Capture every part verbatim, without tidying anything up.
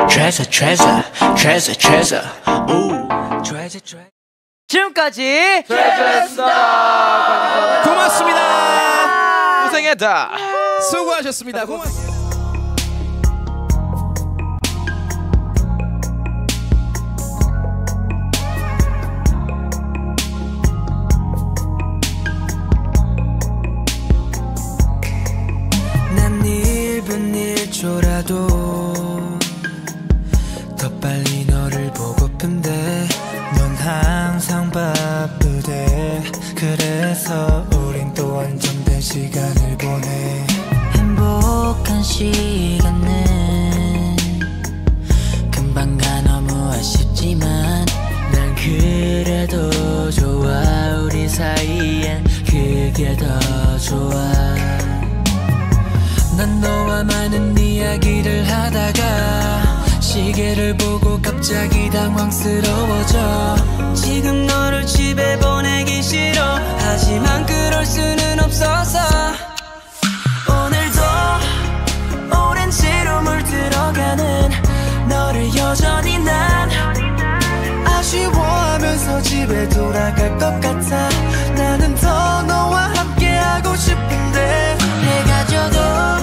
treasure treasure treasure treasure 오 treasure treasure. 지금까지 트레저였습니다. 고맙습니다. 고생했다. 수고하셨습니다. 고맙습니다. 난 일 분 일 초라도 더 빨리 너를 보고픈데 넌 항상 바쁘대. 그래서 우린 또 안정된 시간을 보내. 행복한 시간은 금방 가 너무 아쉽지만 난 그래도 좋아. 우리 사이엔 그게 더 좋아. 난 너와 많은 이야기를 하다가 시계를 보고 갑자기 당황스러워져. 지금 너를 집에 보내기 싫어. 하지만 그럴 수는 없어서 오늘도 오렌지로 물들어가는 너를 여전히 난 아쉬워하면서 집에 돌아갈 것 같아. 나는 더 너와 함께하고 싶은데 해가 져도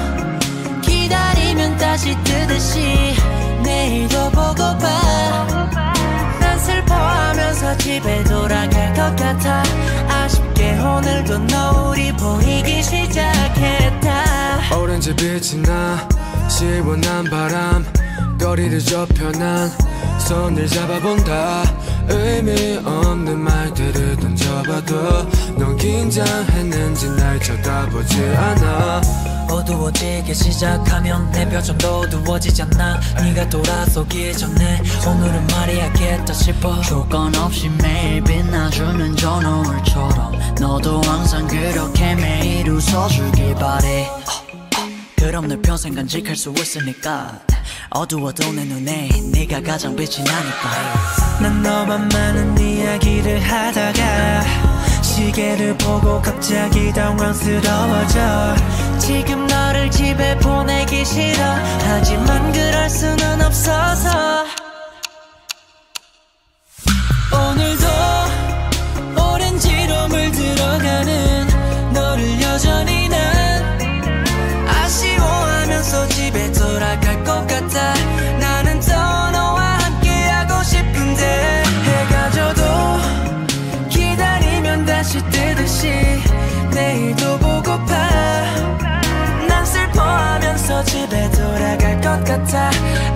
기다리면 다시 뜨듯이 내일도 보고파. 난 슬퍼하면서 집에 돌아갈 것 같아. 아쉽게 오늘도 너울이 보이기 시작했다. 오렌지 빛이 나 시원한 바람 거리를 좁혀 난 손을 잡아본다. 의미 없는 말들을 던져봐도 넌 긴장했는지 날 쳐다보지 않아. 어두워지기 시작하면 내 표정도 어두워지잖아. 네가 돌아서기 전에 오늘은 말해야겠다 싶어. 조건 없이 매일 빛나주는 저 노을처럼 너도 항상 그렇게 매일 웃어주길 바래. 그럼 늘 평생 간직할 수 있으니까. 어두워도 내 눈에 네가 가장 빛이 나니까. 난 너만 많은 이야기를 하다가 시계를 보고 갑자기 당황스러워져. 지금 너를 집에 보내기 싫어. 하지만 그럴 수는 없어서 오늘도 오렌지로 물들어가는 너를 여전히 난 아쉬워하면서 집에 돌아갈 것 같아. 나는 더 너와 함께하고 싶은데 해가 져도 기다리면 다시 뜨듯이 내일도 보고파. 난 슬퍼하면서 집에 돌아갈 것 같아.